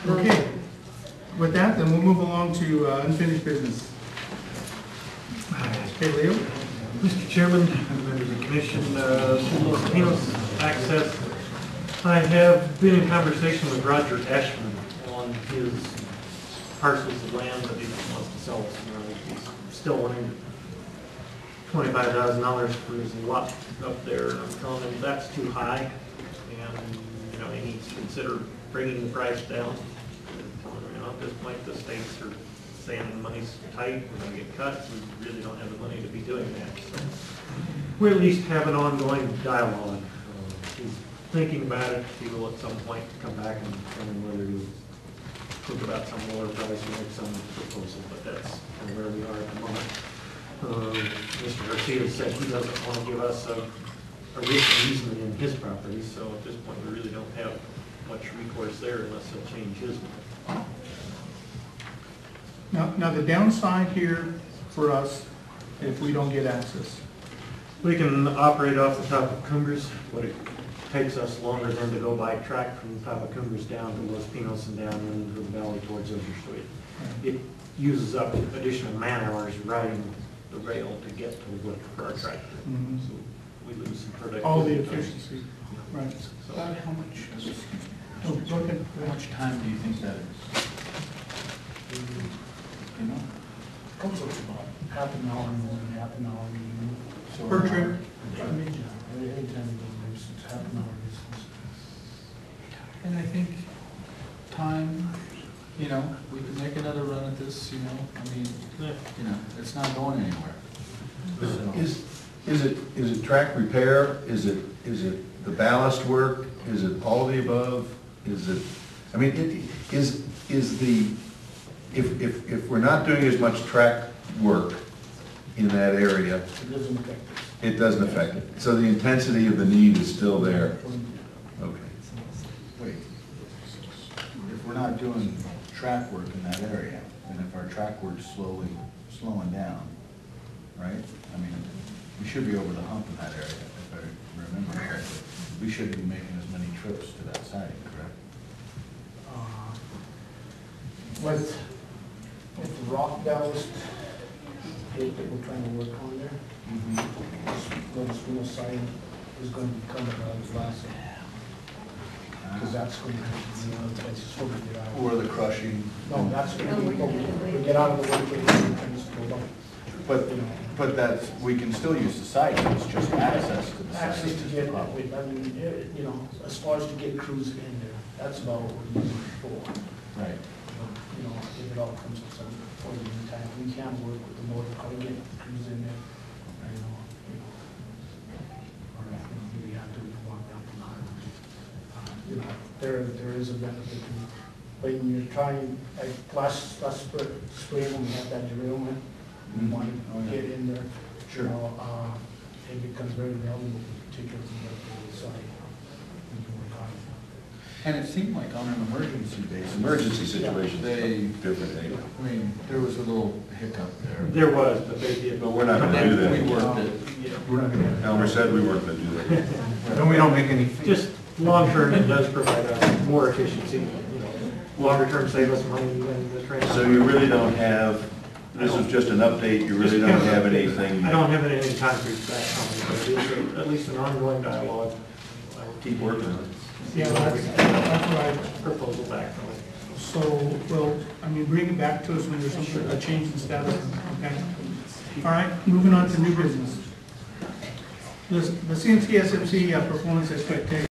Okay, with that, then we'll move along to unfinished business. Okay, Leo? Mr. Chairman, members of the commission, Los Pinos access. I have been in conversation with Roger Ashman on his parcels of land that he wants to sell. He's still wanting $25,000 for his lot up there, and I'm telling him that's too high, and he needs to consider bringing the price down. At this point, the states are saying the money's tight, we're going to get cut, we really don't have the money to be doing that. So we at least have an ongoing dialogue. He's thinking about it. He will at some point come back and determine whether to think about some lower price or make some proposal, but that's kind of where we are at the moment. Mr. Garcia said he doesn't want to give us a written easement in his property, so at this point we really don't have much recourse there unless he'll change his mind. Now the downside here for us, if we don't get access. We can operate off the top of Cumbres, but it takes us longer than to go by track from the top of Cumbres down to Los Pinos and down into the valley towards Overstreet. It uses up additional man hours riding the rail to get to the wood for our tractor. Mm-hmm. So we lose some productivity. All the efficiency. Right. So, How much? Oh, go ahead. How much time do you think that is? You know? Comes up to about half an hour morning, half an hour evening. So Per trip? Anytime you go there, it's half an hour distance. And I think time, we can make another run at this, it's not going anywhere. Is it track repair? Is it the ballast work? Is it all of the above? If we're not doing as much track work in that area, It doesn't affect us. it doesn't affect it. So the intensity of the need is still there. Okay. Wait, if we're not doing track work in that area, and if our track work's slowing down, right? We should be over the hump in that area, if I remember correctly. We shouldn't be making as many trips to that site, correct? With the rock ballast pit that we're trying to work on there, Los Pinos side is going to become the last. Because that's going to, it's sort of get out. Or the crushing. No, that's going to be, we get out of the way, we're trying to slow down. But we can still use the site, it's just access to the site. Access to get, as far as to get crews in there, that's about what we're using it for. Right. If it all comes to some point in time, we can work with the motor car, get crews in there, or we have to walk down from the highway. There is a benefit to, when you're trying, like last spring when we had that derailment, we want to get in there. Sure. It becomes very valuable, particularly on the side. We can work on it. And it seemed like on an emergency basis. Emergency situations They- different anyway. There was a little hiccup there. there was, but they did. But we're not going to do that. We worked it. Yeah. Elmer said we weren't going to do that. And we don't make any fees. Just long term, it does provide us more efficiency. Longer term, save us money than the train. So you really don't have, this is just an update, you really don't have anything. I don't have anything concrete back on it, but it is at least an ongoing dialogue. I will Keep working on it. Yeah, that's right. Proposal back from it. So, bring it back to us when there's a change in status, okay? All right, moving on to new business. The CMC SMC performance expectations.